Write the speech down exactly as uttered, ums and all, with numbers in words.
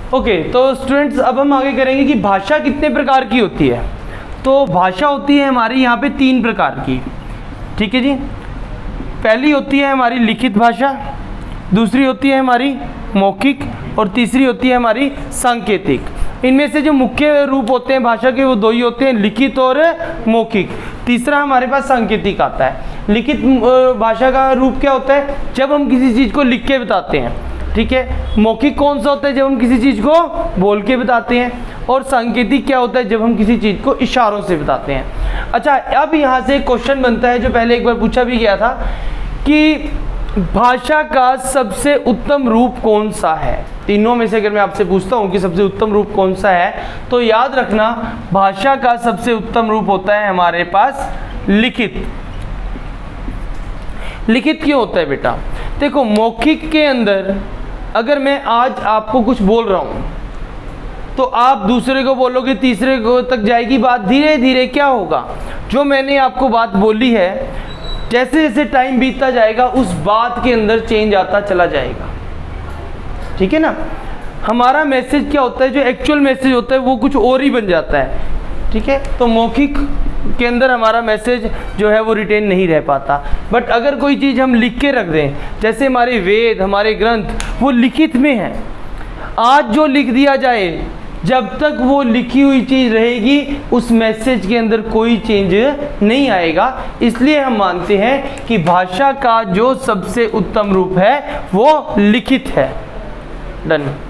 Okay okay, तो students अब हम आगे करेंगे कि भाषा कितने प्रकार की होती है। तो भाषा होती है हमारी यहाँ पे तीन प्रकार की, ठीक है जी। पहली होती है हमारी लिखित भाषा, दूसरी होती है हमारी मौखिक और तीसरी होती है हमारी सांकेतिक। इनमें से जो मुख्य रूप होते हैं भाषा के वो दो ही होते हैं, लिखित और मौखिक। तीसरा हमारे पास सांकेतिक आता है। लिखित भाषा का रूप क्या होता है, जब हम किसी चीज़ को लिख के बताते हैं, ठीक है। मौखिक कौन सा होता है, जब हम किसी चीज़ को बोल के बताते हैं। और सांकेतिक क्या होता है, जब हम किसी चीज़ को इशारों से बताते हैं। अच्छा, अब यहाँ से क्वेश्चन बनता है जो पहले एक बार पूछा भी गया था कि भाषा का सबसे उत्तम रूप कौन सा है। तीनों में से अगर मैं आपसे पूछता हूँ कि सबसे उत्तम रूप कौन सा है, तो याद रखना भाषा का सबसे उत्तम रूप होता है हमारे पास लिखित। लिखित क्यों होता है बेटा, देखो मौखिक के अंदर अगर मैं आज आपको कुछ बोल रहा हूँ तो आप दूसरे को बोलोगे, तीसरे को तक जाएगी बात। धीरे धीरे क्या होगा, जो मैंने आपको बात बोली है, जैसे जैसे टाइम बीतता जाएगा उस बात के अंदर चेंज आता चला जाएगा, ठीक है ना। हमारा मैसेज क्या होता है, जो एक्चुअल मैसेज होता है वो कुछ और ही बन जाता है, ठीक है। तो मौखिक के अंदर हमारा मैसेज जो है वो रिटेन नहीं रह पाता। बट अगर कोई चीज़ हम लिख के रख दें, जैसे हमारे वेद, हमारे ग्रंथ, वो लिखित में है। आज जो लिख दिया जाए, जब तक वो लिखी हुई चीज़ रहेगी उस मैसेज के अंदर कोई चेंज नहीं आएगा। इसलिए हम मानते हैं कि भाषा का जो सबसे उत्तम रूप है वो लिखित है। डन।